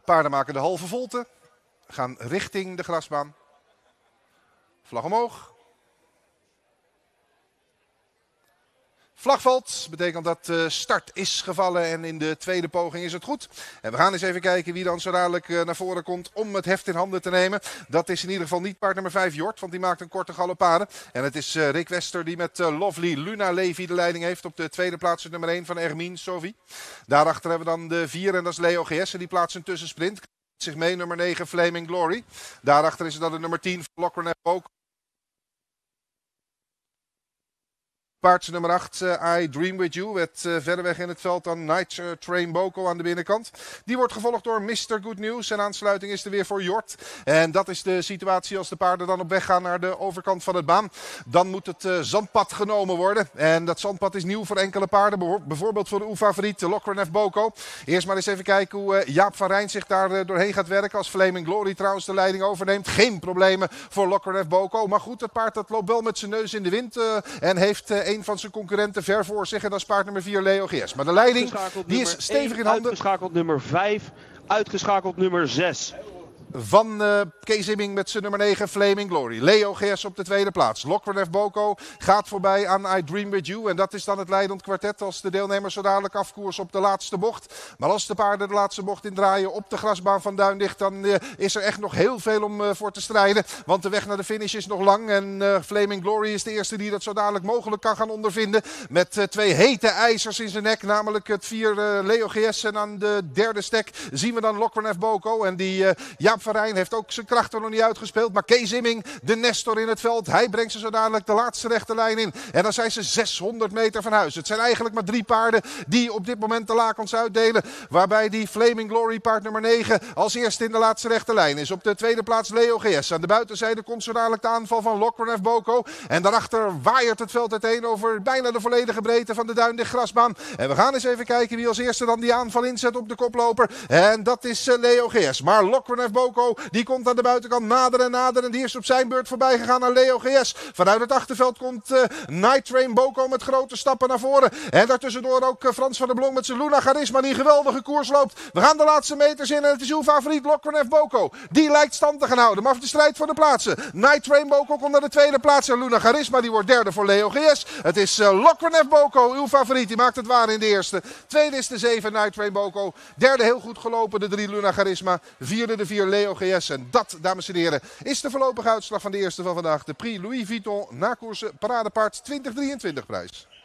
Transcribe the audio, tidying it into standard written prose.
Paarden maken de halve volte. Gaan richting de grasbaan. Vlag omhoog. Vlag valt, betekent dat de start is gevallen en in de tweede poging is het goed. En we gaan eens even kijken wie dan zo dadelijk naar voren komt om het heft in handen te nemen. Dat is in ieder geval niet paard nummer 5 Jort, want die maakt een korte galopade. En het is Rick Wester die met Lovely Luna Levy de leiding heeft. Op de tweede plaats het nummer 1 van Ermine Sophie. Daarachter hebben we dan de 4 en dat is Leo GS en die plaatst een tussensprint. Zich mee nummer 9 Flaming Glory. Daarachter is het dan de nummer 10 Locker ook. Paardje nummer 8, I Dream With You, werd verderweg in het veld dan Night Train Boko aan de binnenkant. Die wordt gevolgd door Mr. Good News en aansluiting is er weer voor Jort. En dat is de situatie als de paarden dan op weg gaan naar de overkant van het baan. Dan moet het zandpad genomen worden. En dat zandpad is nieuw voor enkele paarden, bijvoorbeeld voor de favoriet Locker Boko. Eerst maar eens even kijken hoe Jaap van Rijn zich daar doorheen gaat werken. Als Flaming Glory trouwens de leiding overneemt. Geen problemen voor Locker Boko. Maar goed, het paard dat loopt wel met zijn neus in de wind en heeft een van zijn concurrenten ver voor zich en dat is paard nummer 4 Leo GS. Maar de leiding die is stevig in handen. Uitgeschakeld nummer 5, uitgeschakeld nummer 6. Van Kees Imming met zijn nummer 9 Flaming Glory. Leo GS op de tweede plaats. Locker Boko gaat voorbij aan I Dream With You. En dat is dan het leidend kwartet als de deelnemers zo dadelijk afkoers op de laatste bocht. Maar als de paarden de laatste bocht indraaien op de grasbaan van Duindicht, dan is er echt nog heel veel om voor te strijden. Want de weg naar de finish is nog lang. En Flaming Glory is de eerste die dat zo dadelijk mogelijk kan gaan ondervinden. Met 2 hete ijzers in zijn nek. Namelijk het 4 Leo GS. En aan de derde stek zien we dan Locker Boko. En die Jaap van Rijn heeft ook zijn krachten nog niet uitgespeeld. Maar Kees Imming, de Nestor in het veld. Hij brengt ze zo dadelijk de laatste rechte lijn in. En dan zijn ze 600 meter van huis. Het zijn eigenlijk maar 3 paarden die op dit moment de lakens uitdelen. Waarbij die Flaming Glory paard nummer 9 als eerste in de laatste rechte lijn is. Op de tweede plaats Leo GS. Aan de buitenzijde komt zo dadelijk de aanval van Locker Boko. En daarachter waaiert het veld uiteen over bijna de volledige breedte van de Duindicht grasbaan. En we gaan eens even kijken wie als eerste dan die aanval inzet op de koploper. En dat is Leo GS. Maar Locker Boko die komt aan de buitenkant nader en nader. En die is op zijn beurt voorbij gegaan aan Leo GS. Vanuit het achterveld komt Night Train Boko met grote stappen naar voren. En daartussendoor ook Frans van der Blom met zijn Luna Charisma die een geweldige koers loopt. We gaan de laatste meters in en het is uw favoriet Locker Boko. Die lijkt stand te gaan houden. Maar voor de strijd voor de plaatsen. Night Train Boko komt naar de tweede plaats. En Luna Charisma die wordt derde voor Leo GS. Het is Locker Boko, uw favoriet. Die maakt het waar in de eerste. Tweede is de 7 Night Train Boko. Derde heel goed gelopen de 3 Luna Charisma. Vierde de 4 Leo GS. En dat, dames en heren, is de voorlopige uitslag van de eerste van vandaag. De Prix Louis Vuitton nakoersen Paradepaard 2023 prijs.